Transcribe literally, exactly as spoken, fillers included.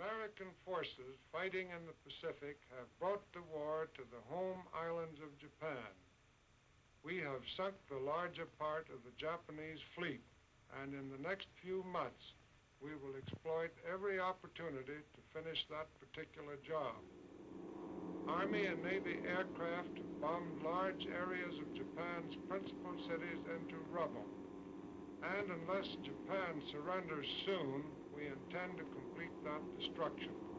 American forces fighting in the Pacific have brought the war to the home islands of Japan. We have sunk the larger part of the Japanese fleet, and in the next few months, we will exploit every opportunity to finish that particular job. Army and Navy aircraft have bombed large areas of Japan's principal cities into rubble. And unless Japan surrenders soon, we intend to complete that destruction.